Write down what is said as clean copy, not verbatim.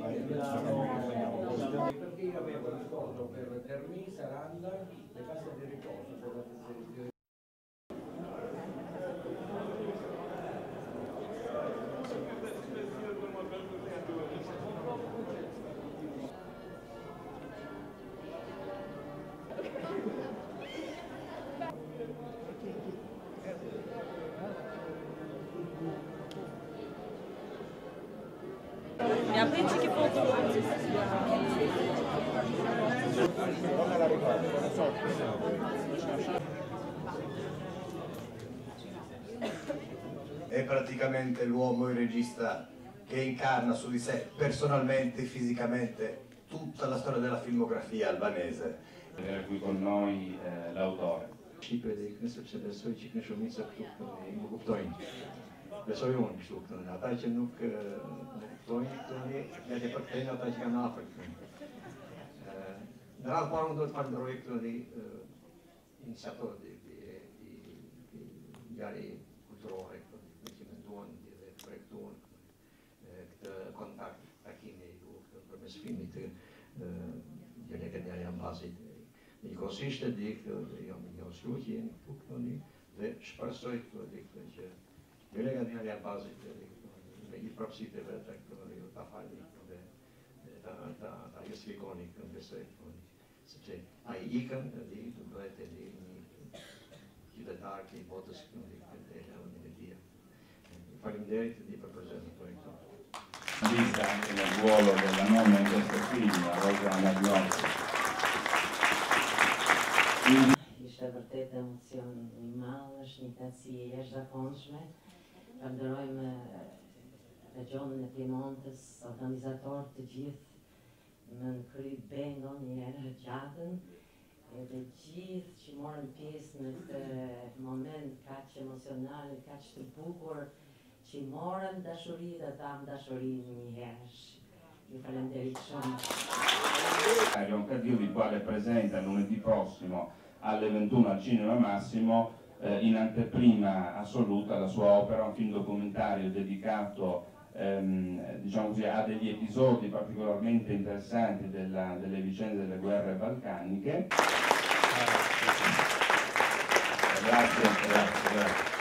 perché io avevo il ricordo per Terni, Saranda, le case di riposo. Ja, penso che foto. Non me la ricordo, non so. È praticamente l'uomo, il regista, che incarna su di sé personalmente e fisicamente tutta la storia della filmografia albanese. Era qui con noi l'autore. Besoj unë kështu këtu, ata që nuk kuptojnë këtu, ja të përkthejnë ata që kanë afër këtu. Në radhë parë unë do të falenderoj këtu iniciatorët di ngjarje kulturore këtu që menduan dhe projektuan këtë kontakt takimi përmes filmit të Gjeleka Jambazit. Njëkohësisht e di këtë jam një oslu që jeni këtu dhe shpresoj këtë që Gjeleka Jambazit me i prapësitë e vetë këtu ta falni dhe ta justifikoni këtë besoj sepse ai ikën dhe do bëhet një qytetar që i botës e Unitetia. Faleminderit për prezența këtu. Vista anche nel ruolo della nonna in questo film, Rosa Magliocchi. Ishte vërtet emocion i madh, është një kënaqësi e jashtëzakonshme. Falenderojmë Regionin e Piemontës, organizatorët të gjithë, më në kry bengo një herë gjatën, edhe gjithë që morën pjesë në këtë moment kaq emocional, kaq të bukur, që morën dashuri dhe tham dashuri një herësh. Vi falenderit shumë. È un cardio di quale presenta lunedì prossimo alle 21 al Cinema Massimo in anteprima assoluta la sua opera, un film documentario dedicato diciamo così, a degli episodi particolarmente interessanti delle vicende delle guerre balcaniche. Grazie.